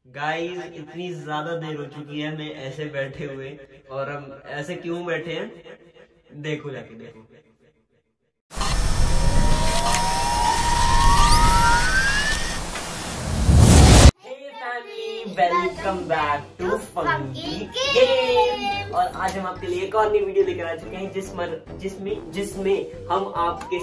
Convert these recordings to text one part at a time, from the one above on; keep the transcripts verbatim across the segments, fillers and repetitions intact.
Guys इतनी ज्यादा देर हो चुकी है मैं ऐसे बैठे हुए, और हम ऐसे क्यों बैठे हैं देखो, जाके देखो। Welcome back to funky game. और आज हम आपके लिए एक और नई वीडियो लेकर आ चुके हैं जिसमें जिसमें जिसमें हम आपके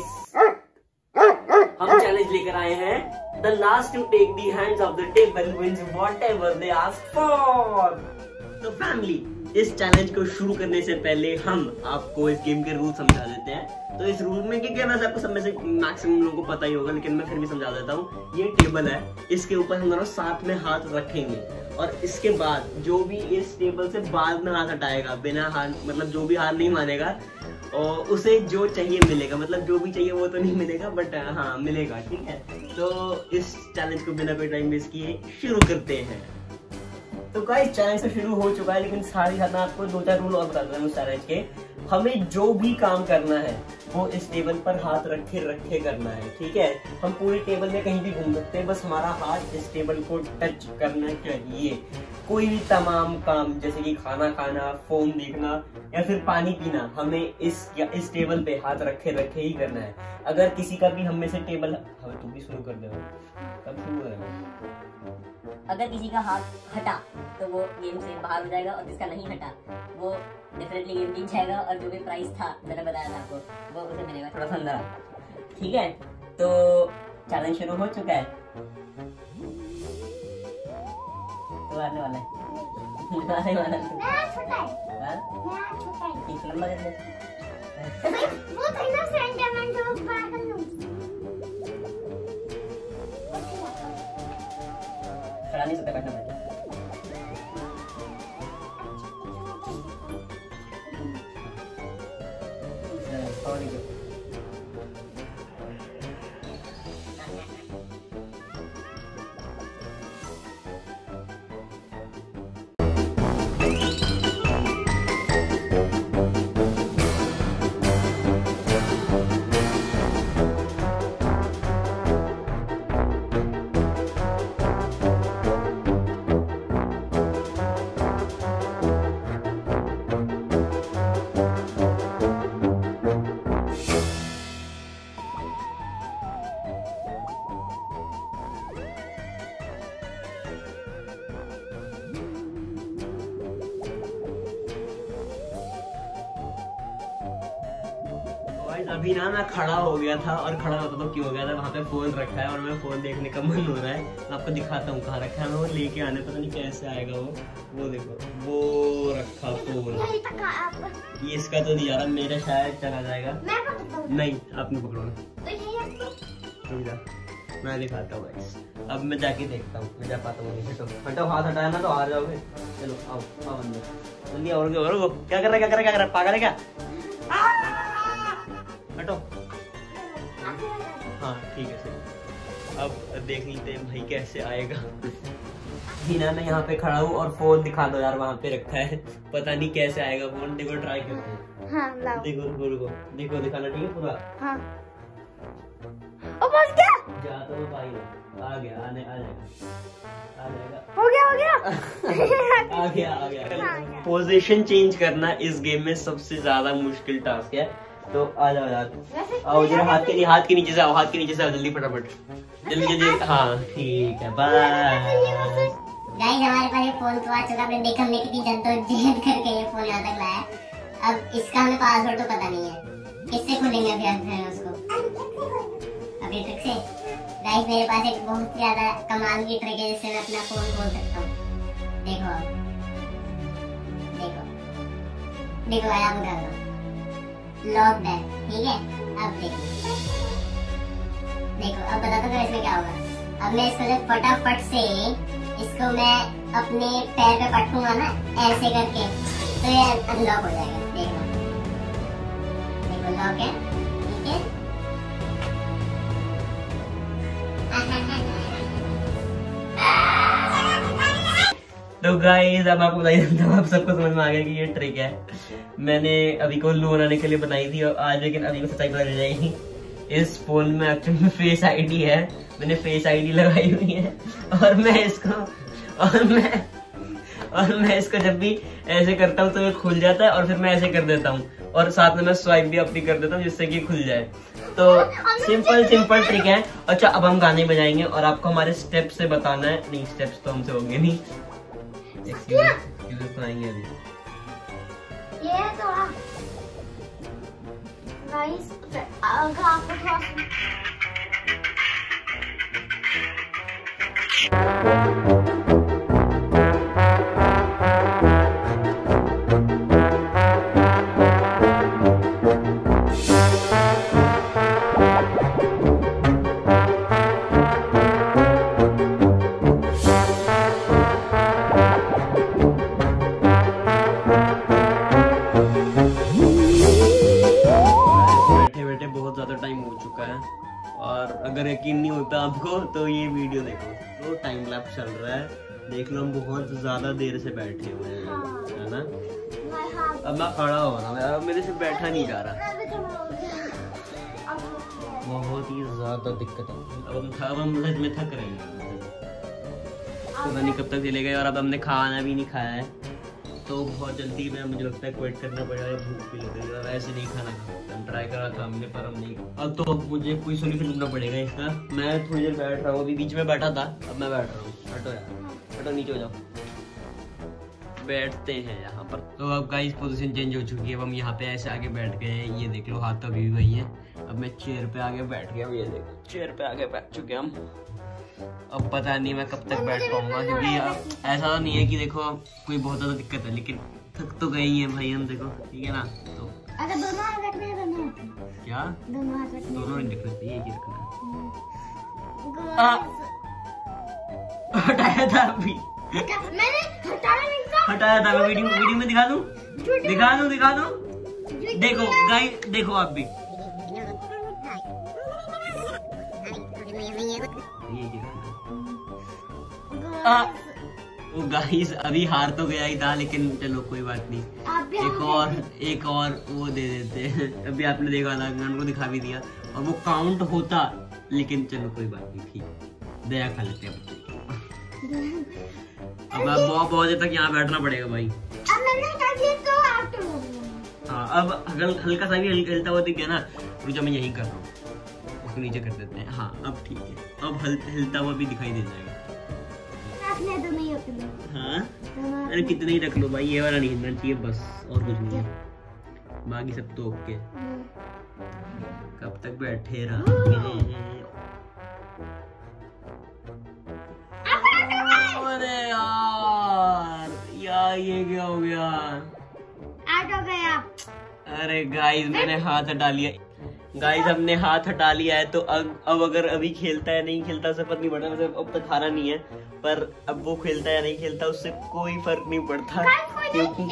हम चैलेंज लेकर आए हैं। The last to take the hands of the table wins whatever they ask for. तो फैमिली, इस चैलेंज को शुरू करने से पहले हम आपको इस गेम के रूल समझा देते हैं। तो इस रूल में क्या कहना है, आपको सब में से मैक्सिमम लोगों को पता ही होगा, लेकिन मैं फिर भी समझा देता हूँ। ये टेबल है, इसके ऊपर हम दोनों साथ में हाथ रखेंगे, और इसके बाद जो भी इस टेबल से बाद में हाथ हटाएगा, बिना हार मतलब जो भी हार नहीं मानेगा, और उसे जो चाहिए मिलेगा। मतलब जो भी चाहिए वो तो नहीं मिलेगा, बट हाँ मिलेगा, ठीक है। तो इस चैलेंज को बिना कोई टाइम वेस्ट किए शुरू करते हैं। तो गाइस चैलेंज तो शुरू हो चुका है, लेकिन साथ ही साथ मैं आपको दो चार रूल और बता दूं उस चैलेंज के। हमें जो भी काम करना है वो इस टेबल पर हाथ रखे रखे करना है, ठीक है। हम पूरी टेबल में कहीं भी घूम सकते हैं, बस हमारा हाथ इस टेबल को टच करना चाहिए। कोई भी तमाम काम जैसे कि खाना खाना, फोन देखना या फिर पानी पीना, हमें इस या इस टेबल पे हाथ रखे रखे ही करना है। अगर किसी का भी हम में से टेबल, हमें तुम भी शुरू कर दे, कब शुरू करेंगे? अगर किसी का हाथ हटा तो वो गेम से बाहर हो जाएगा, और जिसका नहीं हटा वो डेफिनेटली गेम जीत जाएगा, और जो भी प्राइस था मैंने बताया था आपको वो उसे मिलेगा थोड़ा सा अंदर, ठीक है। तो चैलेंज शुरू हो चुका है, तो आने वाला है आने वाला है लंबा कर दे वो तो ना फ्रेंड जो बाहर कर लूं, खड़ा नहीं सकता, बैठना पड़ेगा। अभी ना मैं खड़ा हो गया था, और खड़ा होता तो क्यों हो गया था, वहाँ पे फोन रखा है और मैं फोन देखने का मन हो रहा है। मैं आपको दिखाता हूँ कहाँ रखा है, मैं वो लेके आने, पता नहीं कैसे आएगा वो वो देखो वो रखा फोन। ये इसका तो नहीं आ रहा, मेरा शायद चला जाएगा। नहीं आपने पकड़ो ना, मैं दिखाता हूँ गाइस। अब मैं जाके देखता हूँ, मैं जा पाता हूँ। हटो हटो, हाथ हटाया ना तो हार जाओगे। चलो आओ आओ अंदर जल्दी, और और क्या कर रहा है क्या कर रहा है क्या कर रहा है पागल है क्या? हटो, हाँ ठीक है सर। अब देख लेते हैं भाई कैसे आएगा। बिना मैं यहाँ पे खड़ा हूँ, और फोन दिखा दो यार, वहाँ पे रखा है, पता नहीं कैसे आएगा फोन। देखो ट्राई करते हैं। हाँ, लाओ। देखो रुको रुको, देखो दिखाना ठीक है पूरा। हाँ। ओ बस गया। जा तो भाई आ गया, आने आ जाएगा आ जाएगा हो गया हो गया आ गया आ गया। पोजीशन चेंज करना इस गेम में सबसे ज्यादा मुश्किल टास्क है। तो आ जाओ यार, आओ जरा हाथ के हाथ के नीचे से आओ, हाथ के नीचे से आओ जल्दी, फटाफट जल्दी जल्दी। हाँ ठीक है, बाय गाइस हमारे पास ये फोन तो आ चुका, आपने देखा हमने कितनी जद्दोजहद करके ये फोन यहाँ तक लाया। अब इसका हमें पासवर्ड तो पता नहीं है, किससे खोलेंगे अभी उसको? अभी ट्रिक से। गाइस मेरे पास एक बहुत ज्यादा कमाल की ट्रिक है जिससे मैं अपना फोन खोल सकता हूँ। देखो देखो देखो आया बता दो, लॉक है, ठीक है। अब देखो देखो अब बता दो इसमें क्या होगा। अब मैं इसको फटाफट से इसको मैं अपने पैर पे पटकूंगा ना ऐसे करके, तो ये अनलॉक हो जाएगा। देखो देखो लॉक है, ठीक है। तो गाइस अब आपको बताइए, तो आप सबको समझ में आ गया कि ये ट्रिक है। मैंने अभी को लू बनाने के लिए बनाई थी, और आज लेकिन अभी को सच्चाई पता चल जाएगी। इस फोन में एक्चुअली फेस आईडी है, मैंने फेस आईडी लगाई हुई है, और मैं इसको और मैं और मैं इसको जब भी ऐसे करता हूँ तो ये खुल जाता है और फिर मैं ऐसे कर देता हूँ और साथ में मैं स्वाइप भी अपनी कर देता हूँ जिससे कि खुल जाए। तो सिंपल सिंपल ट्रिक है। अच्छा अब हम गाने बजाएंगे और आपको हमारे स्टेप से बताना है। नहीं स्टेप्स तो हमसे होंगे नहीं, सुनाएंगे अभी। ये तो गाइस अगर आपको थोड़ा और अगर यकीन नहीं होता आपको तो ये वीडियो देखो, तो टाइम लैप्स चल रहा है, देख लो हम बहुत ज्यादा देर से बैठे हुए हैं, है ना। अब मैं खड़ा हो रहा हूँ, अब मेरे से बैठा नहीं जा रहा, बहुत ही ज्यादा दिक्कत है। अब हम अब हम सच में थक रहे हैं, पता नहीं कब तक चलेगा। और अब हमने खाना भी नहीं खाया है तो बहुत जल्दी में मुझे लगता है क्विट करना पड़ेगा, भूख भी लगेगी और ऐसे नहीं खाना खाना। हम ट्राई करा था हमने पर हम नहीं, अब तो मुझे कोई सोल्यूशन ढूंढना पड़ेगा इसका। मैं थोड़ी देर बैठ रहा हूँ, अभी बीच में बैठा था, अब मैं बैठ रहा हूँ। हटो यार, हटो नीचे हो जाओ, बैठते हैं यहाँ पर। तो अब गाइस पोजीशन चेंज हो चुकी है, अब हम यहाँ पे ऐसे आगे बैठ गए हैं, ये देख लो हाथ अभी भी वही है। अब मैं चेयर पे आगे बैठ गया, ये देखो चेयर पे आगे बैठ चुके हम। अब पता नहीं मैं कब तक बैठ पाऊंगा, क्योंकि ऐसा तो नहीं है कि देखो कोई बहुत ज्यादा दिक्कत है, लेकिन थक तो गई है भाई हम, देखो ठीक है ना। तो अगर दोनों हाथ रखने हैं, दोनों क्या दोनों हाथ रखने दोनों नहीं रखना चाहिए, एक ही रखना है। हटाया था अभी, मैंने हटाया नहीं था, हटाया था मैं। वीडियो वीडियो में दिखा दूं, दिखा दूं दिखा दूं देखो गाइस, देखो आप भी वो गाइस अभी हार तो गया ही था, लेकिन चलो कोई बात नहीं, एक और एक और वो दे देते हैं। अभी आपने देखा था, को दिखा भी दिया और वो काउंट होता, लेकिन चलो कोई बात नहीं, ठीक दया खा लेते हैं। अब आप बहुत बहुत देर तक यहाँ बैठना पड़ेगा भाई। अब मैंने कर दिया तो आप तो हाँ, अब हल, हल्का सा भी हिलता हुआ दिख गया ना, रुचो मैं यही कर रहा हूँ, उसको नीचे कर देते हैं। हाँ अब ठीक है, अब हल, हिलता हुआ भी दिखाई दे जाएगा। तो नहीं होते हाँ अरे कितने ही रख लो भाई, ये वाला नहीं हिलना चाहिए बस, और कुछ नहीं है, बाकी सब तो ओके। कब तक बैठे रहोगे? अरे यार यार ये क्या हो गया? आउट हो गया। अरे गाइस मैंने हाथ हटा लिया, गाइस हमने हाथ हटा लिया है। तो अब अब अगर अभी खेलता है नहीं खेलता उससे फर्क नहीं पड़ता, मतलब अब तक हारा नहीं है, पर अब वो खेलता है या नहीं खेलता उससे कोई फर्क नहीं पड़ता, क्योंकि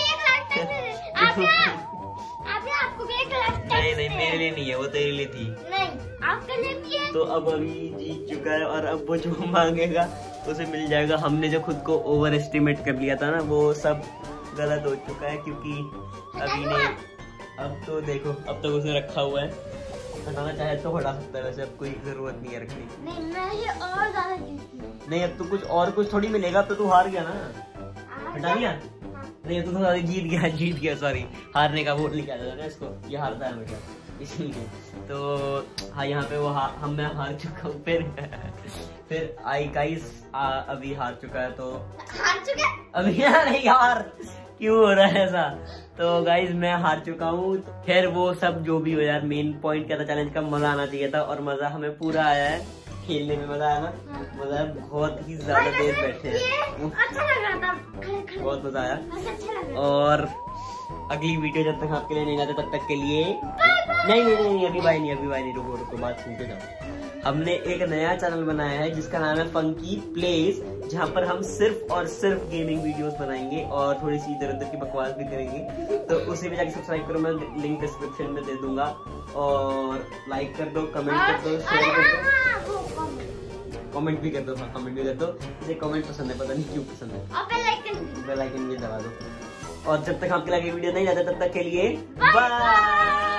नहीं नहीं मेरे लिए नहीं है, वो तेरे लिए थी। नहीं आपके लिए भी है। तो अब अभी जीत चुका है और अब वो जो मांगेगा उसे मिल जाएगा। हमने जो खुद को ओवर एस्टिमेट कर लिया था ना, वो सब गलत हो चुका है, क्योंकि अभी ने अब तो देखो अब तक उसने रखा हुआ है, हटाना चाहे तो हटा सकता है, वैसे अब कोई जरूरत नहीं है रखने की। नहीं मैं ये और ज्यादा जीती। नहीं अब तो कुछ और कुछ थोड़ी मिलेगा, अब तो तू हार गया ना, हटा दिया। नहीं अब तो थोड़ा जीत गया जीत गया सॉरी, हारने का वोट लिखा जाता है इसको, ये हारता है हमेशा इसीलिए। तो हाँ यहाँ पे वो हम मैं हार चुका हूँ, फिर फिर आई गाइस अभी हार चुका है, तो हार चुका अभी नहीं यार क्यों हो रहा है ऐसा। तो गाइज मैं हार चुका हूँ। खैर वो सब जो भी हो यार, मेन पॉइंट क्या था चैलेंज का, मजा आना चाहिए था और मजा हमें पूरा आया है, खेलने में मजा आया ना, मजा आया, बहुत ही ज्यादा देर बैठे हैं, अच्छा लग रहा था, बहुत मजा आया। अच्छा लग रहा और अगली वीडियो जब तक आपके लिए नहीं आते तब तक के लिए नहीं नहीं नहीं अभी भाई नहीं अभी भाई नहीं रुको रुको बात सुनते जाओ। हमने एक नया चैनल बनाया है जिसका नाम है फंकी प्लेस, जहाँ पर हम सिर्फ और सिर्फ गेमिंग वीडियोस बनाएंगे और थोड़ी सी इधर उधर की बकवास भी करेंगे। तो उसे भी जाके सब्सक्राइब करो, मैं लिंक डिस्क्रिप्शन में दे दूंगा। और लाइक कर दो, कमेंट कर दो, शेयर कर दो, कमेंट भी कर दो, हाँ कमेंट भी कर दो। इसे कमेंट पसंद है, पता नहीं क्यों पसंद है, बेल आइकन भी दबा दो। और जब तक आपके लगे वीडियो नहीं जाता तब तक के लिए बाय।